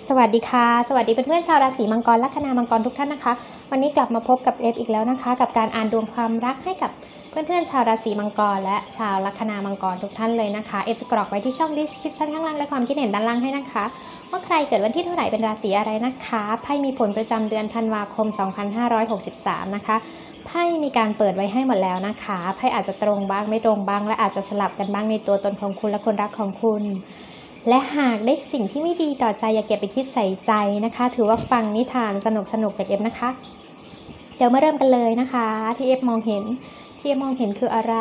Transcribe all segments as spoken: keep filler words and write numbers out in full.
สวัสดีค่ะสวัสดีเพื่อนๆชาวราศีมังกรลัคนามังกรทุกท่านนะคะวันนี้กลับมาพบกับเอฟอีกแล้วนะคะกับการอ่านดวงความรักให้กับเพื่อนๆชาวราศีมังกรและชาวลัคนามังกรทุกท่านเลยนะคะเอฟจะกรอกไว้ที่ช่อง description ข้างล่างและความคิดเห็นด้านล่างให้นะคะว่าใครเกิดวันที่เท่าไหร่เป็นราศีอะไรนะคะไพ่มีผลประจำเดือนธันวาคมสองพันห้าร้อยหกสิบสามนะคะไพ่มีการเปิดไว้ให้หมดแล้วนะคะไพ่อาจจะตรงบ้างไม่ตรงบ้างและอาจจะสลับกันบ้างในตัวตนของคุณและคนรักของคุณและหากได้สิ่งที่ไม่ดีต่อใจอย่าเก็บไปคิดใส่ใจนะคะถือว่าฟังนิทานสนุกสนุกกับเอฟนะคะเดี๋ยวมาเริ่มกันเลยนะคะที่เอฟมองเห็นที่เอฟมองเห็นคืออะไร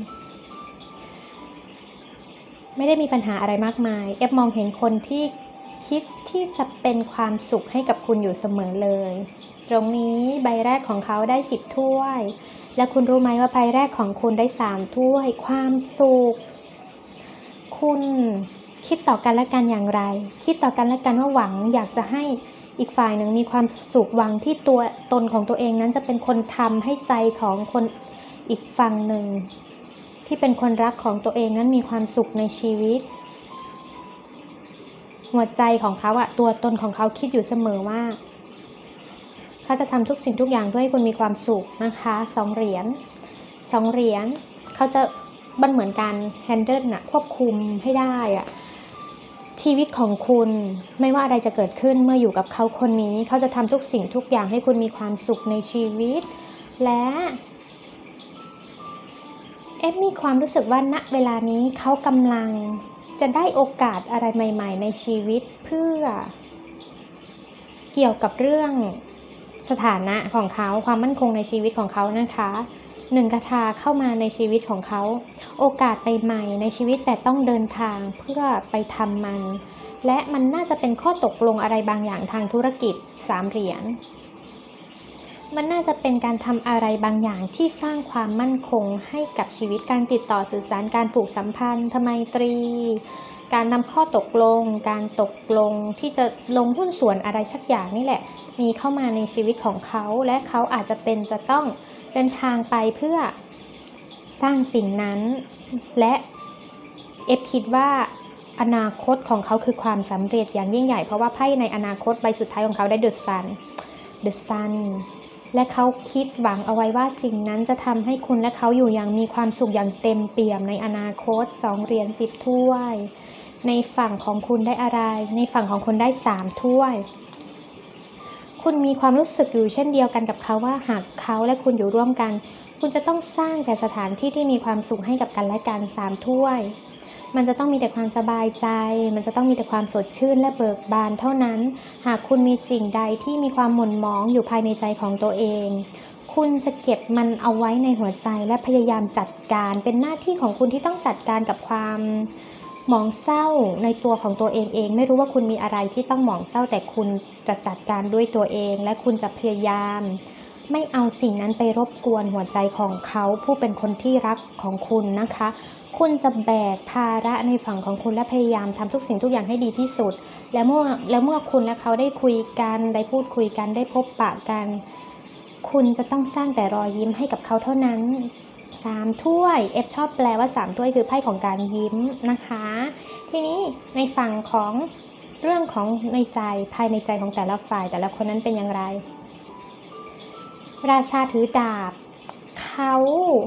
ไม่ได้มีปัญหาอะไรมากมายเอฟมองเห็นคนที่คิดที่จะเป็นความสุขให้กับคุณอยู่เสมอเลยตรงนี้ใบแรกของเขาได้สิบถ้วยและคุณรู้ไหมว่าใบแรกของคุณได้สามถ้วยความสุขคุณคิดต่อกันและกันอย่างไรคิดต่อกันและกันว่าหวังอยากจะให้อีกฝ่ายหนึ่งมีความสุขหวังที่ตัวตนของตัวเองนั้นจะเป็นคนทำให้ใจของคนอีกฝั่งหนึ่งที่เป็นคนรักของตัวเองนั้นมีความสุขในชีวิตหัวใจของเขาอะตัวตนของเขาคิดอยู่เสมอว่าเขาจะทำทุกสิ่งทุกอย่างเพื่อให้คุณมีความสุขนะคะสองเหรียญสองเหรียญเขาจะมันเหมือนการแฮนเดิลน่ะควบคุมให้ได้อะชีวิตของคุณไม่ว่าอะไรจะเกิดขึ้นเมื่ออยู่กับเขาคนนี้เขาจะทำทุกสิ่งทุกอย่างให้คุณมีความสุขในชีวิตและเอฟมีความรู้สึกว่าณเวลานี้เขากำลังจะได้โอกาสอะไรใหม่ๆในชีวิตเพื่อเกี่ยวกับเรื่องสถานะของเขาความมั่นคงในชีวิตของเขานะคะหนึ่งกถาเข้ามาในชีวิตของเขาโอกาสใหม่ๆในชีวิตแต่ต้องเดินทางเพื่อไปทำมันและมันน่าจะเป็นข้อตกลงอะไรบางอย่างทางธุรกิจสามเหรียญมันน่าจะเป็นการทำอะไรบางอย่างที่สร้างความมั่นคงให้กับชีวิตการติดต่อสื่อสารการผูกสัมพันธ์ไมตรีการนำข้อตกลงการตกลงที่จะลงหุ้นส่วนอะไรสักอย่างนี่แหละมีเข้ามาในชีวิตของเขาและเขาอาจจะเป็นจะต้องเดินทางไปเพื่อสร้างสิ่งนั้นและเอฟคิดว่าอนาคตของเขาคือความสำเร็จอย่างยิ่งใหญ่เพราะว่าไพ่ในอนาคตใบสุดท้ายของเขาได้ The Sun The Sun และเขาคิดหวังเอาไว้ว่าสิ่งนั้นจะทำให้คุณและเขาอยู่อย่างมีความสุขอย่างเต็มเปี่ยมในอนาคตสองเหรียญสิบถ้วยในฝั่งของคุณได้อะไรในฝั่งของคุณได้สามถ้วยคุณมีความรู้สึกอยู่เช่นเดียวกันกับเขาว่าหากเขาและคุณอยู่ร่วมกันคุณจะต้องสร้างแต่สถานที่ที่มีความสุขให้กับกันและกันสามถ้วยมันจะต้องมีแต่ความสบายใจมันจะต้องมีแต่ความสดชื่นและเบิกบานเท่านั้นหากคุณมีสิ่งใดที่มีความหม่นหมองอยู่ภายในใจของตัวเองคุณจะเก็บมันเอาไว้ในหัวใจและพยายามจัดการเป็นหน้าที่ของคุณที่ต้องจัดการกับความหมองเศร้าในตัวของตัวเองเองไม่รู้ว่าคุณมีอะไรที่ต้องหมองเศร้าแต่คุณจะจัดการด้วยตัวเองและคุณจะพยายามไม่เอาสิ่งนั้นไปรบกวนหัวใจของเขาผู้เป็นคนที่รักของคุณนะคะคุณจะแบกภาระในฝั่งของคุณและพยายามทำทุกสิ่งทุกอย่างให้ดีที่สุดและเมื่อแล้วเมื่อคุณและเขาได้คุยกันได้พูดคุยกันได้พบปะกันคุณจะต้องสร้างแต่รอยยิ้มให้กับเขาเท่านั้นสามถ้วยเอฟชอบแปลว่าสามถ้วยคือไพ่ของการยิ้มนะคะทีนี้ในฝั่งของเรื่องของในใจภายในใจของแต่ละฝ่ายแต่ละคนนั้นเป็นอย่างไรราชาถือดาบเขา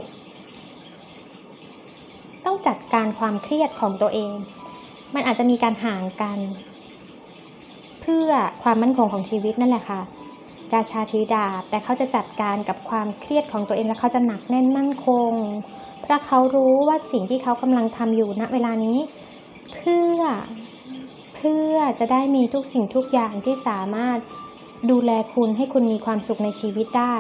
ต้องจัดการความเครียดของตัวเองมันอาจจะมีการห่างกันเพื่อความมั่นคงของชีวิตนั่นแหละค่ะราชาถือดาบแต่เขาจะจัดการกับความเครียดของตัวเองและเขาจะหนักแน่นมั่นคงเพราะเขารู้ว่าสิ่งที่เขากำลังทำอยู่ณเวลานี้เพื่อเพื่อจะได้มีทุกสิ่งทุกอย่างที่สามารถดูแลคุณให้คุณมีความสุขในชีวิตได้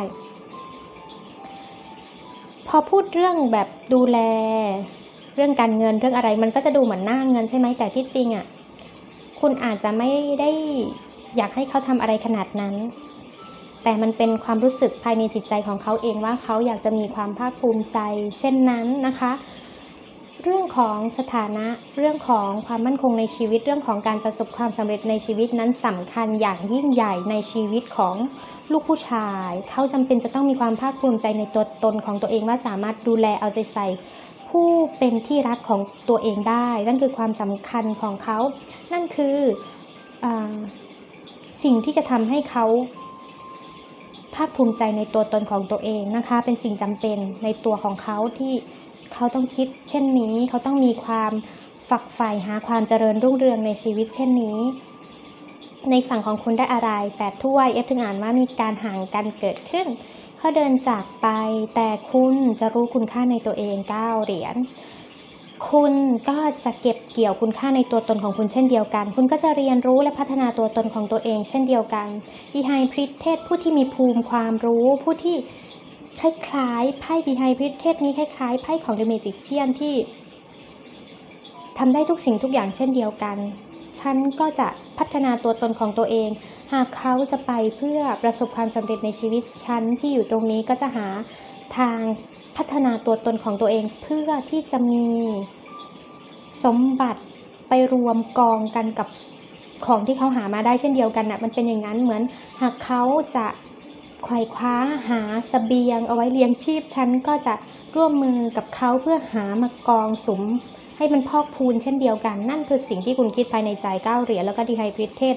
พอพูดเรื่องแบบดูแลเรื่องการเงินเรื่องอะไรมันก็จะดูเหมือนหน้าเงินใช่ไหมแต่ที่จริงอ่ะคุณอาจจะไม่ได้อยากให้เขาทำอะไรขนาดนั้นแต่มันเป็นความรู้สึกภายในจิตใจของเขาเองว่าเขาอยากจะมีความภาคภูมิใจเช่นนั้นนะคะเรื่องของสถานะเรื่องของความมั่นคงในชีวิตเรื่องของการประสบความสำเร็จในชีวิตนั้นสำคัญอย่างยิ่งใหญ่ในชีวิตของลูกผู้ชายเขาจำเป็นจะต้องมีความภาคภูมิใจในตัวตนของตัวเองว่าสามารถดูแลเอาใจใส่ผู้เป็นที่รักของตัวเองได้นั่นคือความสำคัญของเขานั่นคือสิ่งที่จะทำให้เขาภาคภูมิใจในตัวตนของตัวเองนะคะเป็นสิ่งจำเป็นในตัวของเขาที่เขาต้องคิดเช่นนี้เขาต้องมีความฝักใฝ่หาความเจริญรุ่งเรืองในชีวิตเช่นนี้ในฝั่งของคุณได้อะไรแปดถ้วยเอฟถึงอ่านว่ามีการห่างกันเกิดขึ้นเขาเดินจากไปแต่คุณจะรู้คุณค่าในตัวเองเก้าเหรียญคุณก็จะเก็บเกี่ยวคุณค่าในตัวตนของคุณเช่นเดียวกันคุณก็จะเรียนรู้และพัฒนาตัวตนของตัวเองเช่นเดียวกันดีไฮพริเทศผู้ที่มีภูมิความรู้ผู้ที่คล้ายๆไพ่ดีไฮพริเทศนี้คล้ายๆไพ่ของเดอะเมจิกเชียนที่ทำได้ทุกสิ่งทุกอย่างเช่นเดียวกันฉันก็จะพัฒนาตัวตนของตัวเองหากเขาจะไปเพื่อประสบความสำเร็จในชีวิตฉันที่อยู่ตรงนี้ก็จะหาทางพัฒนาตัวตนของตัวเองเพื่อที่จะมีสมบัติไปรวมกองกันกับของที่เขาหามาได้เช่นเดียวกันนะมันเป็นอย่างนั้นเหมือนหากเขาจะไขว่คว้าหาเสบียงเอาไว้เลี้ยงชีพฉันก็จะร่วมมือกับเขาเพื่อหามากองสุมให้มันพอกพูนเช่นเดียวกันนั่นคือสิ่งที่คุณคิดภายในใจเก้าเหรียญแล้วก็ดีไฮพริเทศ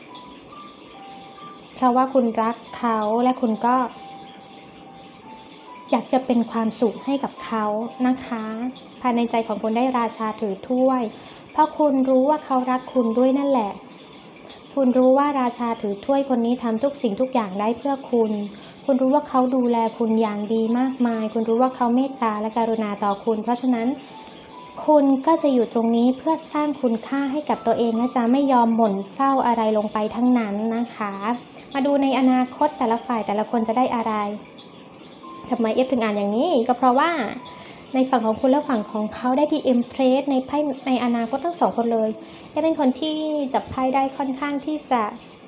เพราะว่าคุณรักเขาและคุณก็อยากจะเป็นความสุขให้กับเขานะคะภายในใจของคุณได้ราชาถือถ้วยเพราะคุณรู้ว่าเขารักคุณด้วยนั่นแหละคุณรู้ว่าราชาถือถ้วยคนนี้ทำทุกสิ่งทุกอย่างได้เพื่อคุณคุณรู้ว่าเขาดูแลคุณอย่างดีมากมายคุณรู้ว่าเขาเมตตาและกรุณาต่อคุณเพราะฉะนั้นคุณก็จะอยู่ตรงนี้เพื่อสร้างคุณค่าให้กับตัวเองนะจ๊ะไม่ยอมหม่นเศร้าอะไรลงไปทั้งนั้นนะคะมาดูในอนาคตแต่ละฝ่ายแต่ละคนจะได้อะไรทำไมเอฟถึงอ่านอย่างนี้ก็เพราะว่าในฝั่งของคุณและฝั่งของเขาได้ที่เอ็มเพรสในไพ่ในอนาคตทั้งสองคนเลยจะเป็นคนที่จับไพ่ได้ค่อนข้างที่จะ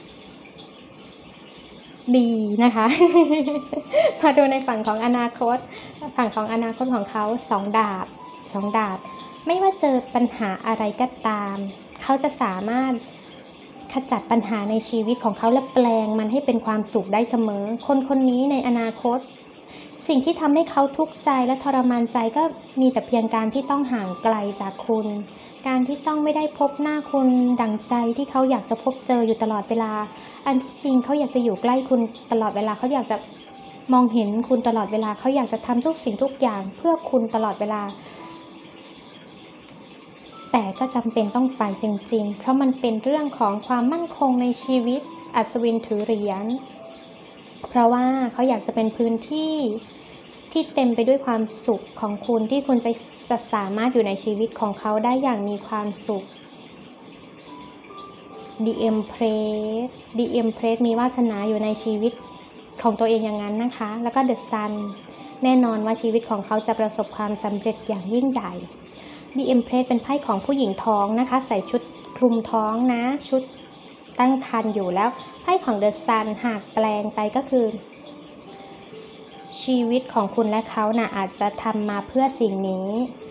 ดีนะคะ มาดูในฝั่งของอนาคตฝั่งของอนาคตของเขาสองดาบสองดาบไม่ว่าเจอปัญหาอะไรก็ตามเขาจะสามารถขจัดปัญหาในชีวิตของเขาและแปลงมันให้เป็นความสุขได้เสมอคนคนนี้ในอนาคตสิ่งที่ทำให้เขาทุกข์ใจและทรมานใจก็มีแต่เพียงการที่ต้องห่างไกลจากคุณการที่ต้องไม่ได้พบหน้าคุณดั่งใจที่เขาอยากจะพบเจออยู่ตลอดเวลาอันที่จริงเขาอยากจะอยู่ใกล้คุณตลอดเวลาเขาอยากจะมองเห็นคุณตลอดเวลาเขาอยากจะทำทุกสิ่งทุกอย่างเพื่อคุณตลอดเวลาแต่ก็จำเป็นต้องไปจริงๆเพราะมันเป็นเรื่องของความมั่นคงในชีวิตอัศวินถือเหรียญเพราะว่าเขาอยากจะเป็นพื้นที่ที่เต็มไปด้วยความสุขของคุณที่คุณจะจะสามารถอยู่ในชีวิตของเขาได้อย่างมีความสุข The Empress The Empress มีวาสนาอยู่ในชีวิตของตัวเองอย่างนั้นนะคะแล้วก็ The Sun แน่นอนว่าชีวิตของเขาจะประสบความสำเร็จอย่างยิ่งใหญ่ The Empress เป็นไพ่ของผู้หญิงท้องนะคะใส่ชุดคลุมท้องนะชุดตั้งครรภ์อยู่แล้วไพ่ของ The Sun หากแปลงไปก็คือชีวิตของคุณและเขาน่ะอาจจะทำมาเพื่อสิ่งนี้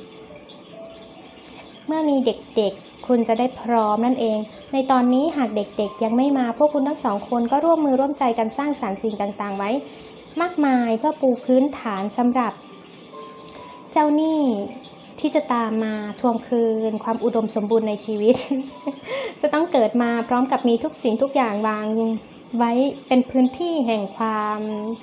เมื่อมีเด็กๆคุณจะได้พร้อมนั่นเองในตอนนี้หากเด็กๆยังไม่มาพวกคุณทั้งสองคนก็ร่วมมือร่วมใจกันสร้างสรรค์สิ่งต่างๆไว้มากมายเพื่อปูพื้นฐานสำหรับเจ้าหนี้ที่จะตามมาทวงคืนความอุดมสมบูรณ์ในชีวิต จะต้องเกิดมาพร้อมกับมีทุกสิ่งทุกอย่างวางไว้เป็นพื้นที่แห่งความ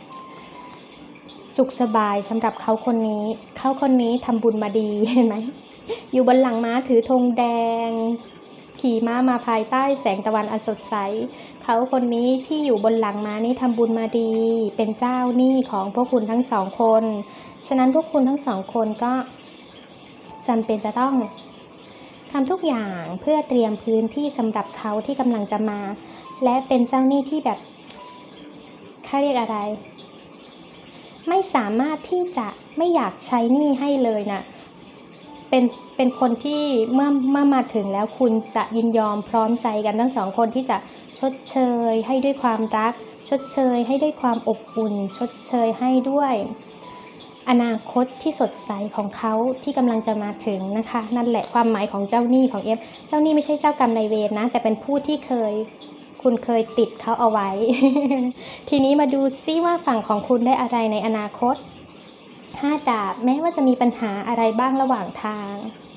สุขสบายสำหรับเขาคนนี้เขาคนนี้ทำบุญมาดีเห็นไหมอยู่บนหลังม้าถือธงแดงขี่ม้ามาภายใต้แสงตะวันอันสดใสเขาคนนี้ที่อยู่บนหลังม้านี้ทำบุญมาดีเป็นเจ้าหนี้ของพวกคุณทั้งสองคนฉะนั้นพวกคุณทั้งสองคนก็จำเป็นจะต้องทำทุกอย่างเพื่อเตรียมพื้นที่สำหรับเขาที่กำลังจะมาและเป็นเจ้าหนี้ที่แบบเขาเรียกอะไรไม่สามารถที่จะไม่อยากใช้หนี้ให้เลยนะเป็นเป็นคนที่เมื่อเมื่อมาถึงแล้วคุณจะยินยอมพร้อมใจกันทั้งสองคนที่จะชดเชยให้ด้วยความรักชดเชยให้ด้วยความอบอุ่นชดเชยให้ด้วยอนาคตที่สดใสของเขาที่กำลังจะมาถึงนะคะนั่นแหละความหมายของเจ้าหนี้ของเอฟเจ้าหนี้ไม่ใช่เจ้ากรรมนายเวรนะแต่เป็นผู้ที่เคยคุณเคยติดเขาเอาไว้ ทีนี้มาดูซิว่าฝั่งของคุณได้อะไรในอนาคตห้าดาบแม้ว่าจะมีปัญหาอะไรบ้างระหว่างทาง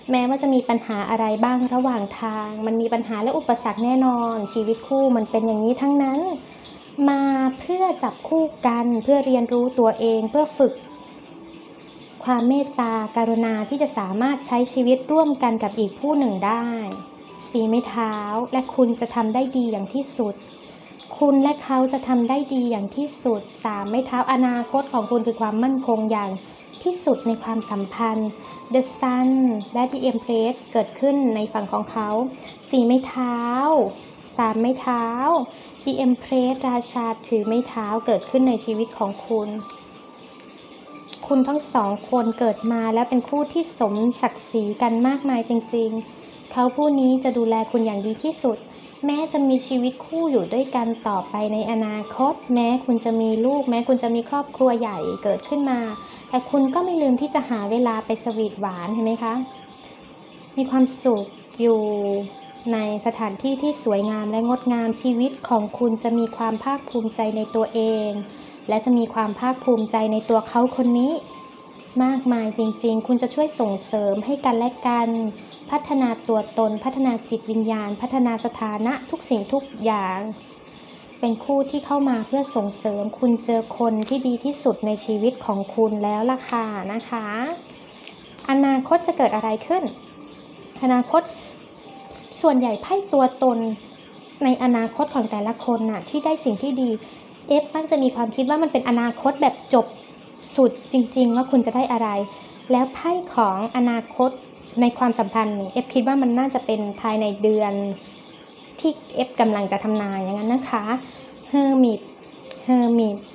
แม้ว่าจะมีปัญหาอะไรบ้างระหว่างทางมันมีปัญหาและอุปสรรคแน่นอนชีวิตคู่มันเป็นอย่างนี้ทั้งนั้นมาเพื่อจับคู่กันเพื่อเรียนรู้ตัวเองเพื่อฝึกความเมตตากรุณาที่จะสามารถใช้ชีวิตร่วมกันกับอีกผู้หนึ่งได้สี่ไม้เท้าและคุณจะทำได้ดีอย่างที่สุดคุณและเขาจะทำได้ดีอย่างที่สุดสามไม้เท้าอนาคตของคุณคือความมั่นคงอย่างที่สุดในความสัมพันธ์ The Sun และ The Empress เกิดขึ้นในฝั่งของเขาสี่ไม้เท้าสามไม้เท้า The Empress ราชาถือไม้เท้าเกิดขึ้นในชีวิตของคุณคุณทั้งสองคนเกิดมาแล้วเป็นคู่ที่สมศักดิ์ศรีกันมากมายจริงๆเขาผู้นี้จะดูแลคุณอย่างดีที่สุดแม้จะมีชีวิตคู่อยู่ด้วยกันต่อไปในอนาคตแม้คุณจะมีลูกแม้คุณจะมีครอบครัวใหญ่เกิดขึ้นมาแต่คุณก็ไม่ลืมที่จะหาเวลาไปสวีทหวานเห็นไหมคะมีความสุขอยู่ในสถานที่ที่สวยงามและงดงามชีวิตของคุณจะมีความภาคภูมิใจในตัวเองและจะมีความภาคภูมิใจในตัวเขาคนนี้มากมายจริงๆคุณจะช่วยส่งเสริมให้กันและกันพัฒนาตัวตนพัฒนาจิตวิญญาณพัฒนาสถานะทุกสิ่งทุกอย่างเป็นคู่ที่เข้ามาเพื่อส่งเสริมคุณเจอคนที่ดีที่สุดในชีวิตของคุณแล้วล่ะค่ะนะคะอนาคตจะเกิดอะไรขึ้นอนาคตส่วนใหญ่ไพ่ตัวตนในอนาคตของแต่ละคนน่ะที่ได้สิ่งที่ดีเอฟมักจะมีความคิดว่ามันเป็นอนาคตแบบจบสุดจริงๆว่าคุณจะได้อะไรแล้วไพ่ของอนาคตในความสัมพันธ์เอฟคิดว่ามันน่าจะเป็นภายในเดือนที่เอฟกำลังจะทำนายอย่างนั้นนะคะเฮอร์มิตเฮอร์มิต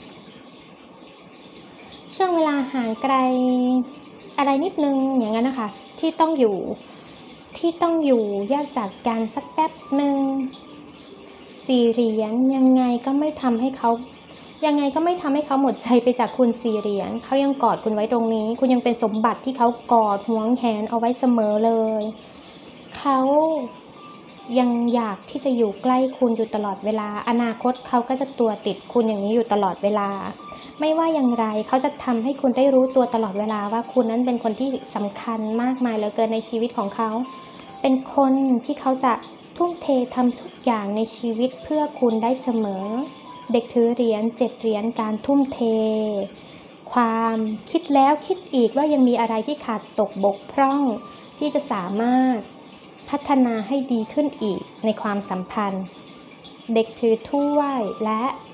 ช่วงเวลาห่างไกลอะไรนิดนึงอย่างนั้นนะคะที่ต้องอยู่ที่ต้องอยู่แยกจากกันสักแป๊บหนึ่งสี่เหรียญยังไงก็ไม่ทำให้เขายังไงก็ไม่ทำให้เขาหมดใจไปจากคุณสี่เหรียญเขายังกอดคุณไว้ตรงนี้คุณยังเป็นสมบัติที่เขากอดหวงแหนเอาไว้เสมอเลยเขายังอยากที่จะอยู่ใกล้คุณอยู่ตลอดเวลาอนาคตเขาก็จะตัวติดคุณอย่างนี้อยู่ตลอดเวลาไม่ว่าอย่างไรเขาจะทำให้คุณได้รู้ตัวตลอดเวลาว่าคุณนั้นเป็นคนที่สำคัญมากมายเหลือเกินในชีวิตของเขาเป็นคนที่เขาจะทุ่มเททำทุกอย่างในชีวิตเพื่อคุณได้เสมอเด็กถือเหรียญเจ็ดเหรียญการทุ่มเทความคิดแล้วคิดอีกว่ายังมีอะไรที่ขาดตกบกพร่องที่จะสามารถพัฒนาให้ดีขึ้นอีกในความสัมพันธ์เด็กถือถ้วยและ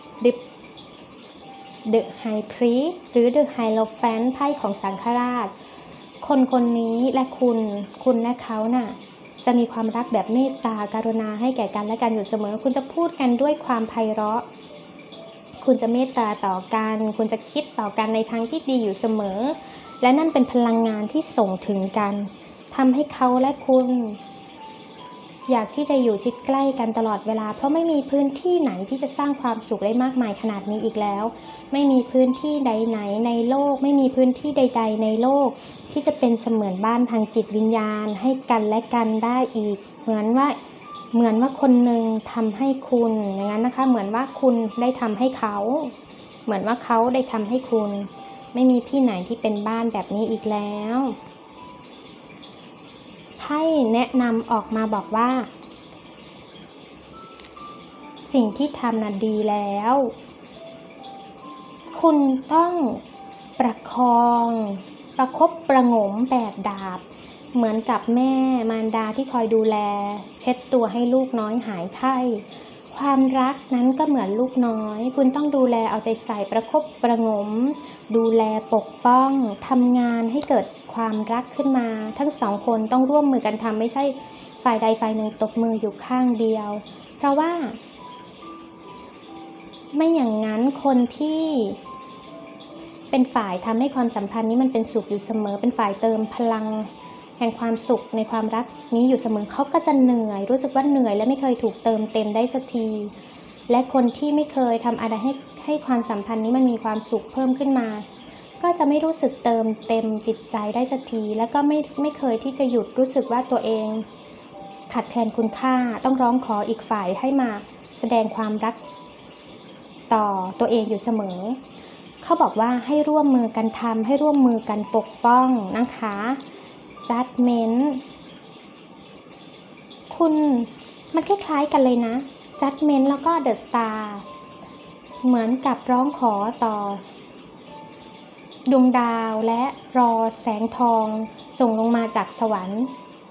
The High Priest หรือ The Hierophant ไพ่ของสังฆราชคนคนนี้และคุณคุณและเขาน่ะจะมีความรักแบบเมตตากรุณาให้แก่กันและกันอยู่เสมอคุณจะพูดกันด้วยความไพเราะคุณจะเมตตาต่อกันคุณจะคิดต่อกันในทางที่ดีอยู่เสมอและนั่นเป็นพลังงานที่ส่งถึงกันทำให้เขาและคุณอยากที่จะอยู่ชิดใกล้กันตลอดเวลาเพราะไม่มีพื้นที่ไหนที่จะสร้างความสุขได้มากมายขนาดนี้อีกแล้วไม่มีพื้นที่ใดไหนในโลกไม่มีพื้นที่ใดๆในโลกที่จะเป็นเสมือนบ้านทางจิตวิญญาณให้กันและกันได้อีกเหมือนว่าเหมือนว่าคนหนึ่งทำให้คุณอย่างนั้นนะคะเหมือนว่าคุณได้ทำให้เขาเหมือนว่าเขาได้ทำให้คุณไม่มีที่ไหนที่เป็นบ้านแบบนี้อีกแล้วไพ่แนะนำออกมาบอกว่าสิ่งที่ทำน่ะดีแล้วคุณต้องประคองประคบประหงมแบกดาบเหมือนกับแม่มารดาที่คอยดูแลเช็ดตัวให้ลูกน้อยหายไข้ความรักนั้นก็เหมือนลูกน้อยคุณต้องดูแลเอาใจใส่ประคบประหงมดูแลปกป้องทำงานให้เกิดความรักขึ้นมาทั้งสองคนต้องร่วมมือกันทำไม่ใช่ฝ่ายใดฝ่ายหนึ่งตบมืออยู่ข้างเดียวเพราะว่าไม่อย่างนั้นคนที่เป็นฝ่ายทำให้ความสัมพันธ์นี้มันเป็นสุขอยู่เสมอเป็นฝ่ายเติมพลังแห่งความสุขในความรักนี้อยู่เสมอเขาก็จะเหนื่อยรู้สึกว่าเหนื่อยและไม่เคยถูกเติมเต็มได้สักทีและคนที่ไม่เคยทำอะไรให้ให้ความสัมพันธ์นี้มันมีความสุขเพิ่มขึ้นมาก็จะไม่รู้สึกเติมเต็มจิตใจได้สักทีแล้วก็ไม่ไม่เคยที่จะหยุดรู้สึกว่าตัวเองขาดแคลนคุณค่าต้องร้องขออีกฝ่ายให้มาแสดงความรักต่อตัวเองอยู่เสมอเขาบอกว่าให้ร่วมมือกันทำให้ร่วมมือกันปกป้องนะคะ judgment คุณมันคล้ายๆกันเลยนะ judgment แล้วก็ the star เหมือนกับร้องขอต่อดวงดาวและรอแสงทองส่งลงมาจากสวรรค์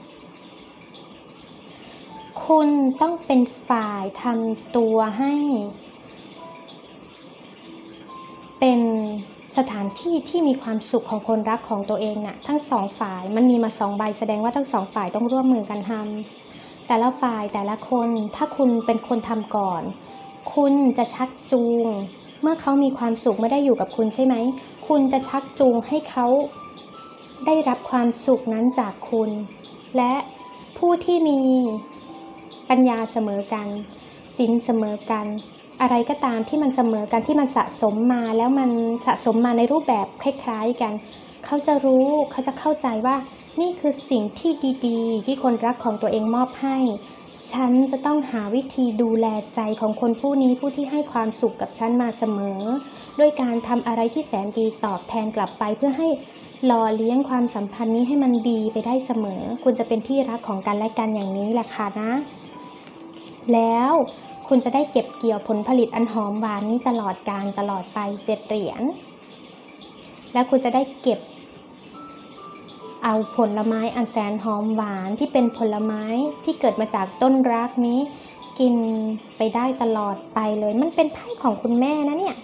คุณต้องเป็นฝ่ายทำตัวให้เป็นสถานที่ที่มีความสุขของคนรักของตัวเองน่ะทั้งสองฝ่ายมันมีมาสองใบแสดงว่าทั้งสองฝ่ายต้องร่วมมือกันทำแต่ละฝ่ายแต่ละคนถ้าคุณเป็นคนทำก่อนคุณจะชักจูงเมื่อเขามีความสุขไม่ได้อยู่กับคุณใช่ไหมคุณจะชักจูงให้เขาได้รับความสุขนั้นจากคุณและผู้ที่มีปัญญาเสมอกันศีลเสมอกันอะไรก็ตามที่มันเสมอกันที่มันสะสมมาแล้วมันสะสมมาในรูปแบบคล้ายๆกันเขาจะรู้เขาจะเข้าใจว่านี่คือสิ่งที่ดีๆที่คนรักของตัวเองมอบให้ฉันจะต้องหาวิธีดูแลใจของคนผู้นี้ผู้ที่ให้ความสุขกับฉันมาเสมอด้วยการทำอะไรที่แสนดีตอบแทนกลับไปเพื่อให้หล่อเลี้ยงความสัมพันธ์นี้ให้มันดีไปได้เสมอคุณจะเป็นที่รักของกันและกันอย่างนี้แหละค่ะนะแล้วคุณจะได้เก็บเกี่ยวผลผลิตอันหอมหวานนี้ตลอดกาลตลอดไปเจ็ดเหรียญและคุณจะได้เก็บเอาผลไม้อันแสนหอมหวานที่เป็นผลไม้ที่เกิดมาจากต้นรักนี้กินไปได้ตลอดไปเลยมันเป็นไพ่ของคุณแม่นะเนี่ย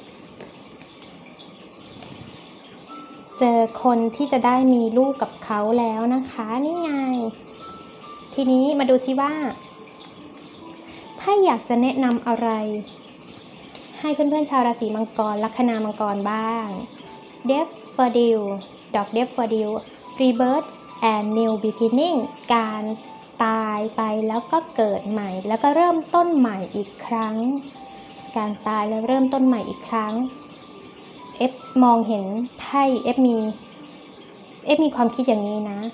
เจอคนที่จะได้มีลูกกับเขาแล้วนะคะนี่ไงทีนี้มาดูซิว่าไพ่อยากจะแนะนำอะไรให้เพื่อนๆชาวราศีมังกรลัคนามังกรบ้าง Daffodil ดอก Daffodil Rebirth and New Beginning การตายไปแล้วก็เกิดใหม่แล้วก็เริ่มต้นใหม่อีกครั้งการตายแล้วเริ่มต้นใหม่อีกครั้งเอฟมองเห็นไพ่เอฟมีเอฟมีความคิดอย่างนี้นะ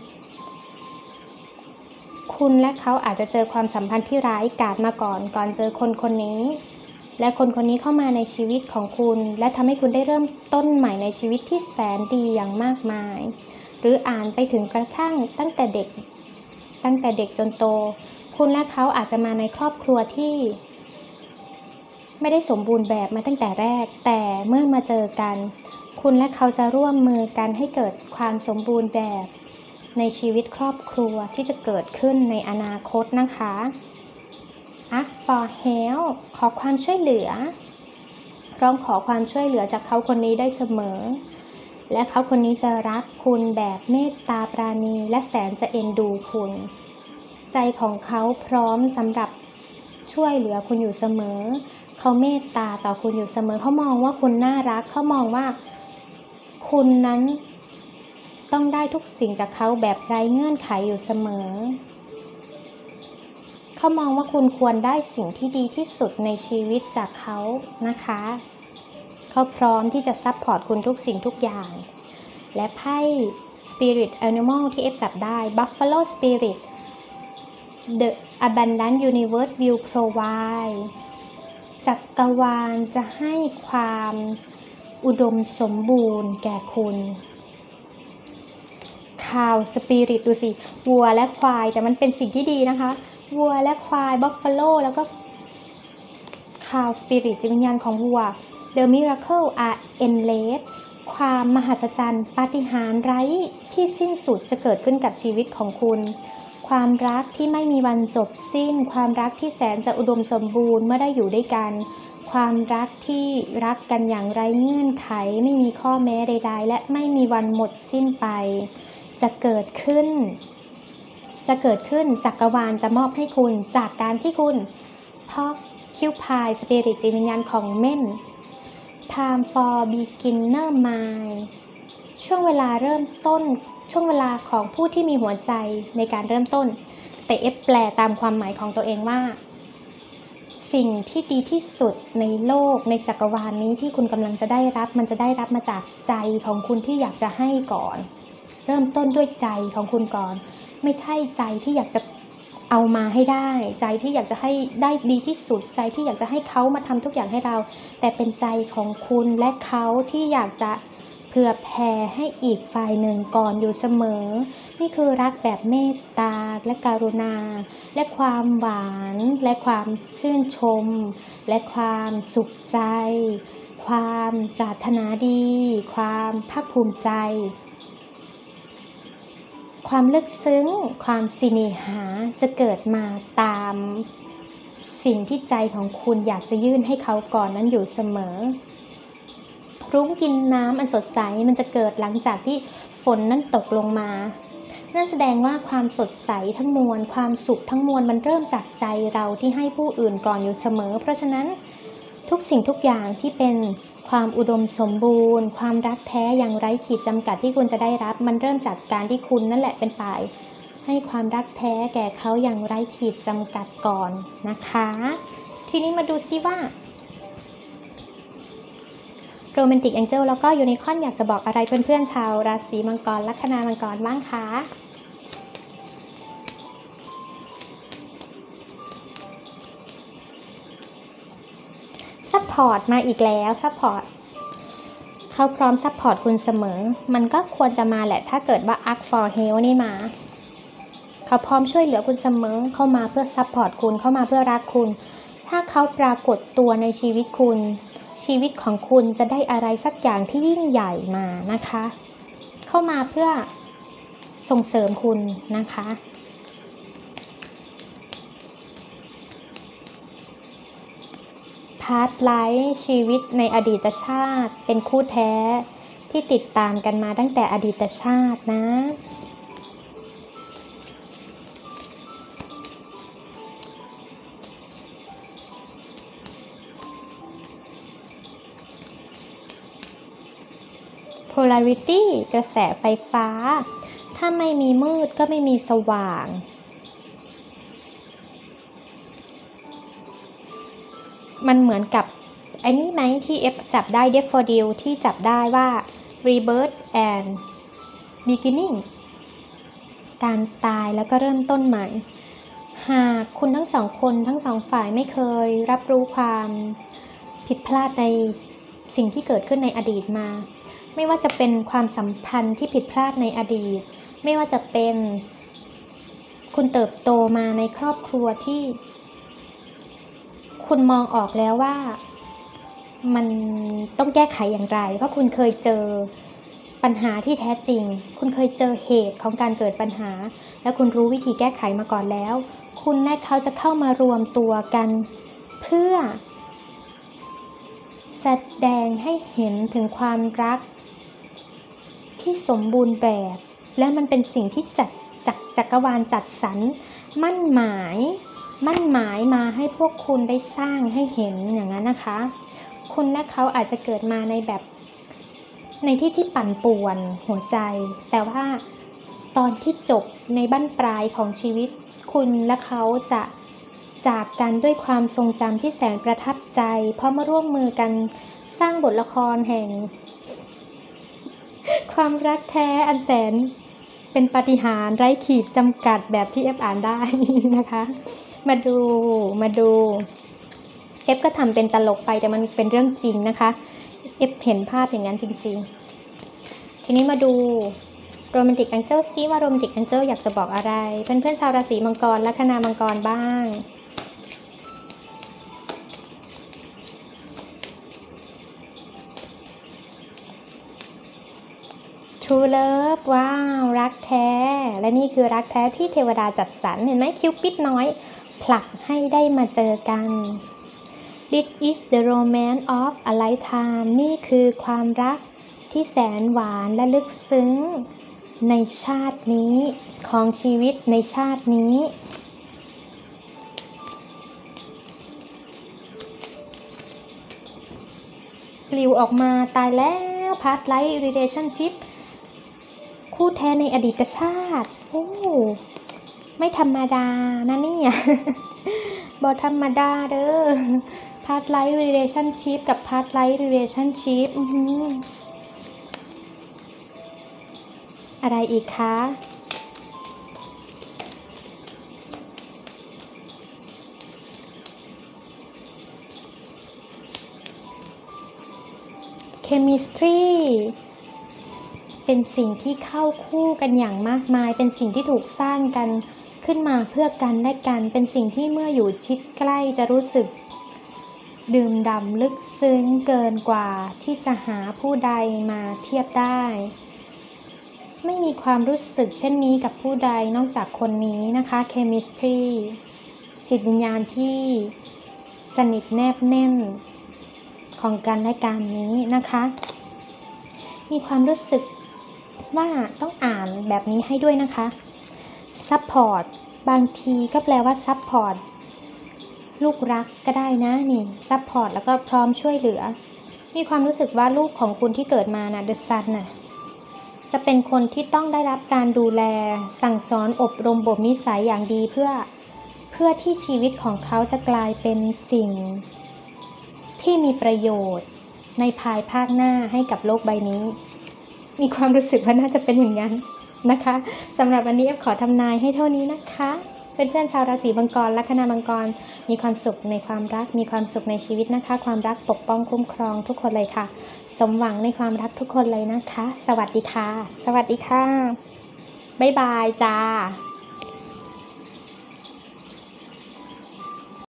คุณและเขาอาจจะเจอความสัมพันธ์ที่ร้ายกาจมาก่อนก่อนเจอคนคนนี้และคนคนนี้เข้ามาในชีวิตของคุณและทำให้คุณได้เริ่มต้นใหม่ในชีวิตที่แสนดีอย่างมากมายหรืออ่านไปถึงกระทั่งตั้งแต่เด็กตั้งแต่เด็กจนโตคุณและเขาอาจจะมาในครอบครัวที่ไม่ได้สมบูรณ์แบบมาตั้งแต่แรกแต่เมื่อมาเจอกันคุณและเขาจะร่วมมือกันให้เกิดความสมบูรณ์แบบในชีวิตครอบครัวที่จะเกิดขึ้นในอนาคตนะคะ Ask for help ขอความช่วยเหลือร้องขอความช่วยเหลือจากเขาคนนี้ได้เสมอและเขาคนนี้จะรักคุณแบบเมตตาปราณีและแสนจะเอ็นดูคุณใจของเขาพร้อมสำหรับช่วยเหลือคุณอยู่เสมอเขาเมตตาต่อคุณอยู่เสมอเขามองว่าคุณน่ารักเขามองว่าคุณนั้นต้องได้ทุกสิ่งจากเขาแบบไร้เงื่อนไขอยู่เสมอเขามองว่าคุณควรได้สิ่งที่ดีที่สุดในชีวิตจากเขานะคะเขาพร้อมที่จะซัพพอร์ตคุณทุกสิ่งทุกอย่างและไพ่ Spirit Animal ที่เอฟจับได้ Buffalo Spirit The Abundant Universe will provide จักรวาลจะให้ความอุดมสมบูรณ์แก่คุณข่าวสปิริตดูสิวัวและควายแต่มันเป็นสิ่งที่ดีนะคะวัวและควายบัฟฟาโลแล้วก็ข่าวสปิริตจิตวิญญาณของวัว The miracle are endless ความมหัศจรรย์ปาฏิหาริย์ไร้ที่สิ้นสุดจะเกิดขึ้นกับชีวิตของคุณความรักที่ไม่มีวันจบสิ้นความรักที่แสนจะอุดมสมบูรณ์เมื่อได้อยู่ด้วยกันความรักที่รักกันอย่างไร้เงื่อนไขไม่มีข้อแม้ใดๆและไม่มีวันหมดสิ้นไปจะเกิดขึ้นจะเกิดขึ้นจักรวาลจะมอบให้คุณจากการที่คุณพอกคิวพายสปิริตจิตวิญญาณของเม่น Time for beginner mind ช่วงเวลาเริ่มต้นช่วงเวลาของผู้ที่มีหัวใจในการเริ่มต้นแต่เอฟแปลตามความหมายของตัวเองว่าสิ่งที่ดีที่สุดในโลกในจักรวาลนี้ที่คุณกำลังจะได้รับมันจะได้รับมาจากใจของคุณที่อยากจะให้ก่อนเริ่มต้นด้วยใจของคุณก่อนไม่ใช่ใจที่อยากจะเอามาให้ได้ใจที่อยากจะให้ได้ดีที่สุดใจที่อยากจะให้เขามาทำทุกอย่างให้เราแต่เป็นใจของคุณและเขาที่อยากจะเพื่อแผ่ให้อีกฝ่ายหนึ่งก่อนอยู่เสมอนี่คือรักแบบเมตตาและกรุณาและความหวานและความชื่นชมและความสุขใจความปรารถนาดีความภาคภูมิใจความลึกซึ้งความสิเนหาจะเกิดมาตามสิ่งที่ใจของคุณอยากจะยื่นให้เขาก่อนนั้นอยู่เสมอรุ้งกินน้ำอันสดใสมันจะเกิดหลังจากที่ฝนนั้นตกลงมานั่นแสดงว่าความสดใสทั้งมวลความสุขทั้งมวลมันเริ่มจากใจเราที่ให้ผู้อื่นก่อนอยู่เสมอเพราะฉะนั้นทุกสิ่งทุกอย่างที่เป็นความอุดมสมบูรณ์ความรักแท้อย่างไร้ขีดจำกัดที่คุณจะได้รับมันเริ่มจากการที่คุณนั่นแหละเป็นฝ่ายให้ความรักแท้แก่เขาอย่างไร้ขีดจำกัดก่อนนะคะทีนี้มาดูซิว่าโรแมนติกแองเจิลแล้วก็ยูนิคอร์นอยากจะบอกอะไรเพื่อนๆชาวราศีมังกรลัคนามังกรบ้างคะซัพพอร์ตมาอีกแล้วซัพพอร์ตเขาพร้อมซัพพอร์ตคุณเสมอมันก็ควรจะมาแหละถ้าเกิดว่า Ask for Help นี่มาเขาพร้อมช่วยเหลือคุณเสมอเข้ามาเพื่อซัพพอร์ตคุณเข้ามาเพื่อรักคุณถ้าเขาปรากฏตัวในชีวิตคุณชีวิตของคุณจะได้อะไรสักอย่างที่ยิ่งใหญ่มานะคะเข้ามาเพื่อส่งเสริมคุณนะคะพาร์ทไลฟ์ชีวิตในอดีตชาติเป็นคู่แท้ที่ติดตามกันมาตั้งแต่อดีตชาตินะpolarity กระแสไฟฟ้าถ้าไม่มีมืดก็ไม่มีสว่างมันเหมือนกับไอ้นี่ไหมที่เอฟจับได้ Daffodil ที่จับได้ว่า rebirth and beginning การตายแล้วก็เริ่มต้นใหม่หากคุณทั้งสองคนทั้งสองฝ่ายไม่เคยรับรู้ความผิดพลาดในสิ่งที่เกิดขึ้นในอดีตมาไม่ว่าจะเป็นความสัมพันธ์ที่ผิดพลาดในอดีตไม่ว่าจะเป็นคุณเติบโตมาในครอบครัวที่คุณมองออกแล้วว่ามันต้องแก้ไขอย่างไรเพราะคุณเคยเจอปัญหาที่แท้จริงคุณเคยเจอเหตุของการเกิดปัญหาและคุณรู้วิธีแก้ไขมาก่อนแล้วคุณและเขาจะเข้ามารวมตัวกันเพื่อแสดงให้เห็นถึงความรักที่สมบูรณ์แบบและมันเป็นสิ่งที่จัดจักรจักรวาลจัดสรรมั่นหมายมั่นหมายมาให้พวกคุณได้สร้างให้เห็นอย่างนั้นนะคะคุณและเขาอาจจะเกิดมาในแบบในที่ที่ปั่นป่วนหัวใจแต่ว่าตอนที่จบในบั้นปลายของชีวิตคุณและเขาจะจากกันด้วยความทรงจำที่แสนประทับใจเพราะมาร่วมมือกันสร้างบทละครแห่งความรักแท้อันแสนเป็นปาฏิหาริย์ไร้ขีดจำกัดแบบที่เอฟอ่านได้นะคะมาดูมาดูเอฟก็ทำเป็นตลกไปแต่มันเป็นเรื่องจริงนะคะเอฟเห็นภาพอย่างนั้นจริงๆทีนี้มาดูโรแมนติกแองเจิลซิว่าโรแมนติกแองเจิลอยากจะบอกอะไรเพื่อนๆชาวราศีมังกรลัคนามังกรบ้าง True Love ว้าวรักแท้และนี่คือรักแท้ที่เทวดาจัดสรรเห็นไหมคิวปิดน้อยผลักให้ได้มาเจอกัน This is the romance of a lifetime นี่คือความรักที่แสนหวานและลึกซึ้งในชาตินี้ของชีวิตในชาตินี้ปลิวออกมาตายแล้ว Past Life Relationship คู่แท้ในอดีตชาติโอ้ไม่ธรรมดานะเนี่ยบอธรรมดาเด้อ Past Life Relationship กับ Past Life Relationship อืออะไรอีกคะ Chemistry เป็นสิ่งที่เข้าคู่กันอย่างมากมายเป็นสิ่งที่ถูกสร้างกันขึ้นมาเพื่อกันและกันเป็นสิ่งที่เมื่ออยู่ชิดใกล้จะรู้สึกดื่มด่ำลึกซึ้งเกินกว่าที่จะหาผู้ใดมาเทียบได้ไม่มีความรู้สึกเช่นนี้กับผู้ใดนอกจากคนนี้นะคะ chemistry จิตวิญญาณที่สนิทแนบแน่นของกันและกันนี้นะคะมีความรู้สึกว่าต้องอ่านแบบนี้ให้ด้วยนะคะ support บางทีก็แปลว่า support ลูกรักก็ได้นะนี่ support แล้วก็พร้อมช่วยเหลือมีความรู้สึกว่าลูกของคุณที่เกิดมานะ the son น่ะจะเป็นคนที่ต้องได้รับการดูแลสั่งสอนอบรมบ่มนิสัยอย่างดีเพื่อเพื่อที่ชีวิตของเขาจะกลายเป็นสิ่งที่มีประโยชน์ในภายภาคหน้าให้กับโลกใบนี้มีความรู้สึกว่าน่าจะเป็นอย่างนั้นนะคะสำหรับวันนี้เอฟขอทำนายให้เท่านี้นะคะเป็นเพื่อนชาวราศีมังกรลัคนามังกรมีความสุขในความรักมีความสุขในชีวิตนะคะความรักปกป้องคุ้มครองทุกคนเลยค่ะสมหวังในความรักทุกคนเลยนะคะสวัสดีค่ะสวัสดีค่ะบ๊ายบายจ้า